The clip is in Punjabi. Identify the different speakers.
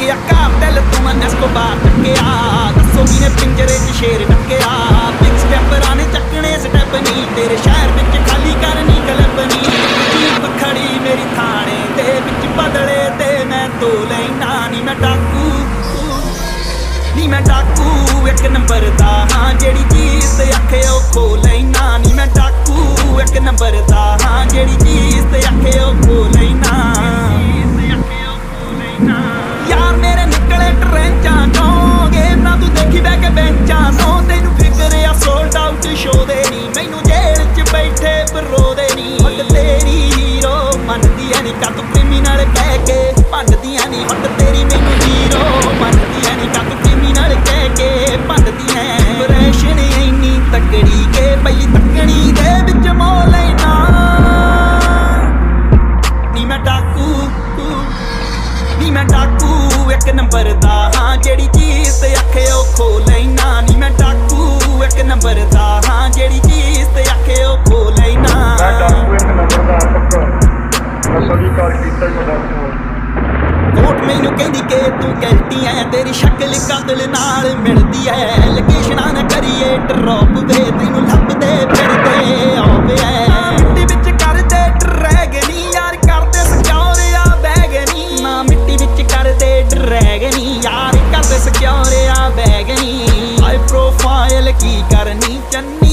Speaker 1: ਗਿਆ ਘਰ ਦਿਲ ਤੂੰ ਮੈਂ ਨੈਸਕੋਬਾਰ ਟੱਕਿਆ ਦੱਸੋ ਮੀਨੇ ਪਿੰਜਰੇ 'ਚ ਸ਼ੇਰ ਟੱਕਿਆ ਬਿਗ ਸਟੈਪਰਾਂ ਨੇ ਚੱਕਣੇ ਸਟੈਪ ਨਹੀਂ ਤੇਰੇ ਸ਼ਹਿਰ ਵਿੱਚ ਖਾਲੀ ਕਰਨੀ ਕਲੱਬ ਨਹੀਂ ਜੀਪ ਖੜੀ ਮੇਰੀ ਥਾਣੇ ਦੇ ਵਿੱਚ ਬਦਲੇ ਤੇ ਮੈਂ ਤੋ ਲੈਣਾ ਨੀ ਮੈਂ ਡਾਕੂ ਨੀ ਮੈਂ ਡਾਕੂ ਇੱਕ ਨੰਬਰ ਦਾ ਹਾਂ ਜਿਹੜੀ ਚੀਜ਼ ਤੇ ਆਖੇ ਉਹ ਖੋ ਲੈਣਾ ਨੀ ਮੈਂ ਡਾਕੂ ਇੱਕ ਨੰਬਰ ਦਾ ਹਾਂ ਜਿਹੜੀ ਚੀਜ਼ ਤੇ ਆਖੇ ਉਹ ਖੋ ਲੈਣਾ ਯਾਰ ਮੇਰੇ ਨਿਕਲੇ ਟਰੈਂਚਾਂ ਤੋਂ ਗੇਮ ਨਾ ਤੂੰ ਦੇਖੀ ਬਹਿ ਕੇ ਬੈਂਚਾਂ ਤੋਂ ਤੈਨੂੰ ਫਿਕਰ ਆ ਸੋਲਡ ਆਊਟ ਸ਼ੋ ਦੇ ਨੀ ਮੈਨੂੰ ਜੇਲ੍ਹ 'ਚ ਬੈਠੇ ਬਰੋਦੇ ਨੀ ਹੱਟ ਤੇਰੀ ਹੀਰੋ ਮੰਨਦੀ ਐ ਨੀ ਕਾ ਤੂੰ ਕ੍ਰਿਮੀਨਲ ਕਹਿ ਕੇ ਭੰਨਦੀਆਂ ਨੀ ਹੱਟ ਤੇਰੀ ਮੈਨੂੰ ਹੀਰੋ ਮੰਨਦੀ ਐ ਨੀ ਕਾ ਤੂੰ ਕ੍ਰਿਮੀਨਲ ਕਹਿ ਕੇ ਭੰਨਦੀ ਐ ਇੰਪ੍ਰੈਸ਼ਨ ਇੰਨੀ ਤਕੜੀ ਕੇ ਪਹਿਲੀ ਤੱਕਣੀ ਦੇ ਵਿੱਚ ਮੋ ਲੈਣਾ ਨੀ ਮੈਂ ਡਾਕੂ ਨੀ ਮੈਂ ਡਾਕੂ ਇੱਕ ਨੰਬਰ ਦਾ ਹਾਂ ਜਿਹੜੀ ਚੀਜ਼ ਤੇ ਆਖੇ ਉਹ ਖੋ ਲੈਣਾ ਨੀ ਮੈਂ ਡਾਕੂ ਇੱਕ ਨੰਬਰ ਦਾ ਹਾਂ ਜਿਹੜੀ ਚੀਜ਼ ਤੇ ਆਖੇ ਉਹ ਖੋ ਲੈਣਾ
Speaker 2: ਮੈਂ ਡਾਕੂ ਇੱਕ ਨੰਬਰ ਦਾ ਪੱਕਾ ਮੈਂ ਸਵੀਕਾਰ ਕੀਤਾ ਹੀ ਡਾਕੂ
Speaker 1: ਕੋਟ ਮੈਨੂੰ ਕਹਿੰਦੀ ਕਿ ਤੂੰ ਗਲਤੀ ਐ ਤੇਰੀ ਸ਼ਕਲ ਕਾਤਲ ਨਾਲ ਮਿਲਦੀ ਐ ਲੋਕੇਸ਼ਨਾਂ ਨਾ ਕਰੀਏ ਡਰੋਪ ਵੇ ਤੈਨੂੰ ਲੱਭਦੇ ਫਿਰਦੇ ਆਵੇ ਮਿੱਟੀ ਵਿੱਚ ਕਰਦੇ ਡਰੈਗ ਨੀ ਯਾਰ ਕਰਦੇ ਸਿਕਿਉਰ ਆ ਬੈਗ ਨੀ ਨਾ ਮਿੱਟੀ ਵਿੱਚ ਕਰਦੇ ਡਰੈਗ ਨੀ ਯਾਰ ਕਰਦੇ ਸਿਕਿਉਰ ਆ ਬੈਗ ਨੀ ਹਾਈ ਪ੍ਰੋਫਾਈਲ ਕੀ ਕਰਨੀ ਚੰਨੀ